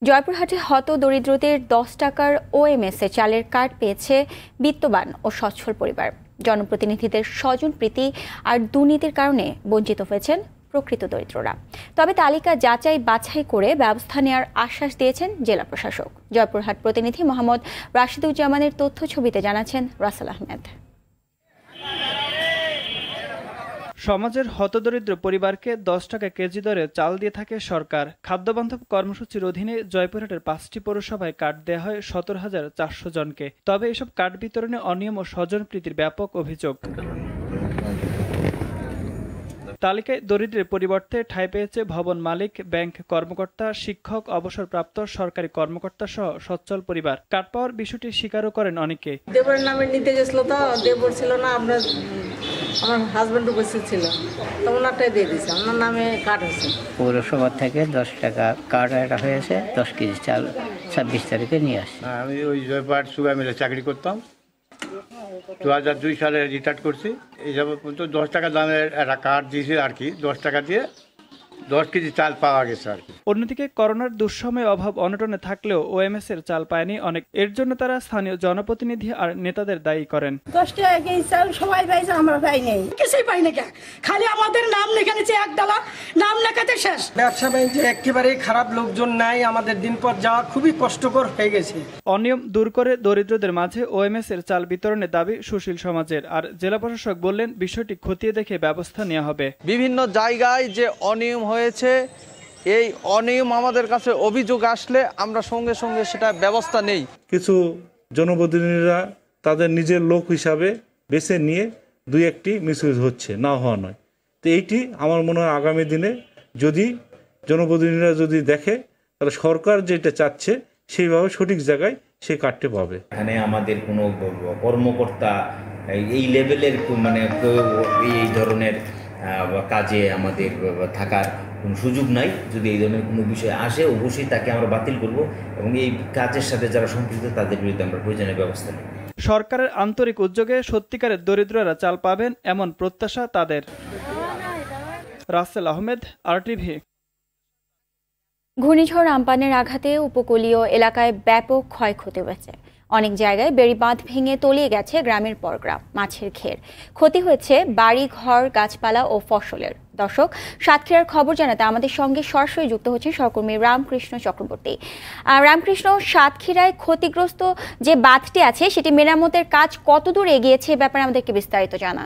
জয়পুরহাটে হত দরিদ্রদের 10 টাকার ওএমএসে চালের কার্ড পেয়েছে বিত্তবান ও সচ্ছল পরিবার। জনপ্রতিনিধিদের স্বজনপ্রীতি আর দুর্নীতির কারণে বঞ্চিত হয়েছেন প্রকৃত দরিদ্ররা। তবে তালিকা যাচাই বাছাই করে ব্যবস্থা নেওয়ার আশ্বাস দিয়েছেন জেলা প্রশাসক। জয়পুরহাট প্রতিনিধি মোহাম্মদ রাশিদুজ্জামানের তথ্য ছবিতে জানাচ্ছেন রাসেল আহমেদ। সমাজের হতদরিদ্র পরিবারকে 10 টাকা কেজি দরে চাল দিয়ে থাকে সরকার। খাদ্যবান্ধব কর্মসূচির অধীনে জয়পুরহাটের 5টি পৌরসভায় কার্ড দেওয়া হয় 17,400 জনকে। তবে এসব কার্ড বিতরণে অনিয়ম ও স্বজনপ্রীতির ব্যাপক অভিযোগ। তালিকায় দরিদ্রের পরিবর্তে ঠাঁই পেয়েছে ভবন মালিক, ব্যাংক কর্মকর্তা, শিক্ষক, অবসরপ্রাপ্ত সরকারি কর্মকর্তা সহ সচ্ছল পরিবার। কার্ড পাওয়ার বিষয়টি স্বীকারও করেন অনেকে। দেবরের নামে নিতে গেছিল, তো দেবর ছিল না, আমার হাজব্যান্ড উপস্থিত ছিল, তো ওনারটাই দিয়ে দিয়েছে, ওনার নামে কার্ড হয়েছে। পৌরসভা থেকে 10 টাকা কার্ড একটা হয়েছে, 10 কেজি চাল 26 তারিখে নিয়ে আসি। আমি ওই জয়পুরহাট সুগার মিলে চাকরি করতাম, 2002 সালে রিটায়ার করছি। এই যাবৎ পর্যন্ত 10 টাকা দামের একটা কার্ড দিয়েছে আর কি, 10 টাকা দিয়ে 10 কেজি চাল পাওয়া গেছে আর কি। অন্যদিকে করোনার দুঃসময়ে অভাব অনটনে থাকলেও ওএমএস এর চাল পায়নি অনেক। এর জন্য তারা স্থানীয় জনপ্রতিনিধি আর নেতাদের দায়ী করেন। 10 টাকা কেজি চাল সবাই পাইছে, আমরা পাই নাই, কিছুই পাই না। খালি আমাদের নাম লেখানেছে, এক ডালা নাম লেখাতে শেষ। ব্যবসা বাণিজ্যে একেবারেই খারাপ লোকজন নাই, আমাদের দিন পর যাওয়া খুবই কষ্টকর হয়ে গেছে। অনিয়ম দূর করে দরিদ্রদের মাঝে ওএমএস এর চাল বিতরণের দাবি সুশীল সমাজের। আর জেলা প্রশাসক বললেন, বিষয়টি খতিয়ে দেখে ব্যবস্থা নেওয়া হবে। বিভিন্ন জায়গায় যে অনিয়ম হয়েছে, এই অনিয়ম আমাদের কাছে অভিযোগ আসলে আমরা সঙ্গে সঙ্গে সেটা ব্যবস্থা নেই। কিছু জনপ্রতিনিধিরা তাদের নিজের লোক হিসাবে বেছে নিয়ে দুই একটি মিসইউজ হচ্ছে, না হওয়া নয়। তো এইটি আমার মনে হয় আগামী দিনে যদি জনপ্রতিনিধিরা যদি দেখে, তাহলে সরকার যেটা চাচ্ছে সেইভাবে সঠিক জায়গায় সেই কার্ডটি পাবে। এখানে আমাদের কোনো কর্মকর্তা এই লেভেলের মানে এই ধরনের কাজে আমাদের থাকার কোনো সুযোগ নাই। যদি এই ধরনের কোনো বিষয় আসে, অবশ্যই তাকে আমরা বাতিল করব এবং এই কাজের সাথে যারা সম্পৃক্ত তাদের বিরুদ্ধে আমরা প্রয়োজনীয় ব্যবস্থা নেব। সরকারের আন্তরিক উদ্যোগে সত্যিকারের দরিদ্ররা চাল পাবেন, এমন প্রত্যাশা তাদের। রাসেল আহমেদ, RTV। ঘূর্ণিঝড় আম্পানের আঘাতে উপকূলীয় এলাকায় ব্যাপক ক্ষয়ক্ষতি হয়েছে। অনেক জায়গায় বেড়িবাঁধ ভেঙে তলিয়ে গেছে গ্রামের পর গ্রাম, মাছের ঘের। ক্ষতি হয়েছে বাড়ি ঘর, গাছপালা ও ফসলের। দর্শক, সাতক্ষীরার খবর জানাতে আমাদের সঙ্গে সরাসরি যুক্ত হচ্ছেন সহকর্মী রামকৃষ্ণ চক্রবর্তী। রামকৃষ্ণ, সাতক্ষীরায় ক্ষতিগ্রস্ত যে বাঁধটি আছে সেটি মেরামতের কাজ কতদূর এগিয়েছে, ব্যাপারে আমাদেরকে বিস্তারিত জানান।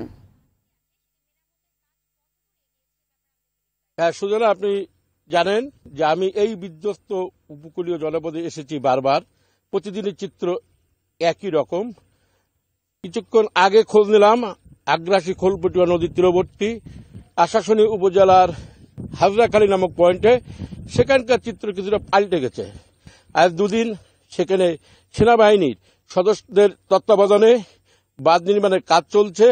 হ্যাঁ সুজনা, আপনি জানেন যে আমি এই বিধ্বস্ত উপকূলীয় জনপদে এসেছি বারবার। প্রতিদিনের চিত্র একই রকম। কিছুক্ষণ আগে খোঁজ নিলাম আগ্রাসী খোলপটুয়া নদীর তীরবর্তী আশাশুনি উপজেলার হাজরাখালী নামক পয়েন্টে। সেখানকার চিত্র কিছুটা পাল্টে গেছে। আজ দুদিন সেখানে সেনাবাহিনীর সদস্যদের তত্ত্বাবধানে বাঁধ নির্মাণের কাজ চলছে।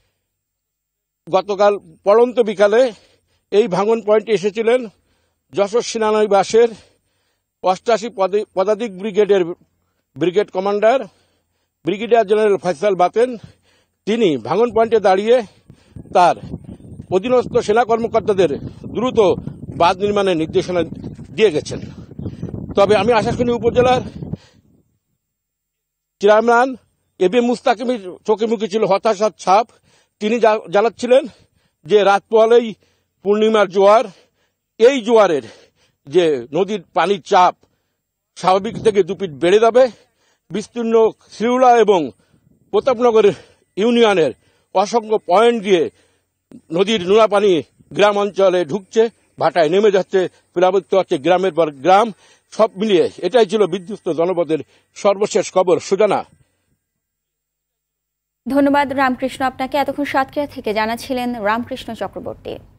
গতকাল পড়ন্ত বিকালে এই ভাঙন পয়েন্টে এসেছিলেন যশোর সেনানিবাসের 88 পদাতিক ব্রিগেডের brigade commander brigadier general Faisal Baten. তিনি ভাঙন পয়েন্টে দাঁড়িয়ে তার অধীনস্থ সেনা কর্মকর্তাদের দ্রুত বাঁধ নির্মাণের নির্দেশনা দিয়ে গেছেন। তবে আমি আশাশুনি উপজেলার চেয়ারম্যান এবি মুস্তাকিমের চোখে মুখে ছিল হতাশার ছাপ। তিনি জানাচ্ছিলেন যে রাত পোহালেই পূর্ণিমার জোয়ার, এই জোয়ারের যে নদীর পানির চাপ স্বাভাবিক থেকে 2 ফিট বেড়ে যাবে। বিস্তীর্ণ শ্রীউলা এবং প্রতাপনগর ইউনিয়নের অসংখ্য পয়েন্ট দিয়ে নদীর নোনা পানি গ্রাম অঞ্চলে ঢুকছে, ভাটায় নেমে যাচ্ছে, প্লাবিত হচ্ছে গ্রামের পর গ্রাম। সব মিলিয়ে এটাই ছিল বিধ্বস্ত জনপদের সর্বশেষ খবর। সুজানা, ধন্যবাদ রামকৃষ্ণ আপনাকে। এতক্ষণ সাতক্ষীরা থেকে জানাচ্ছিলেন রামকৃষ্ণ চক্রবর্তী।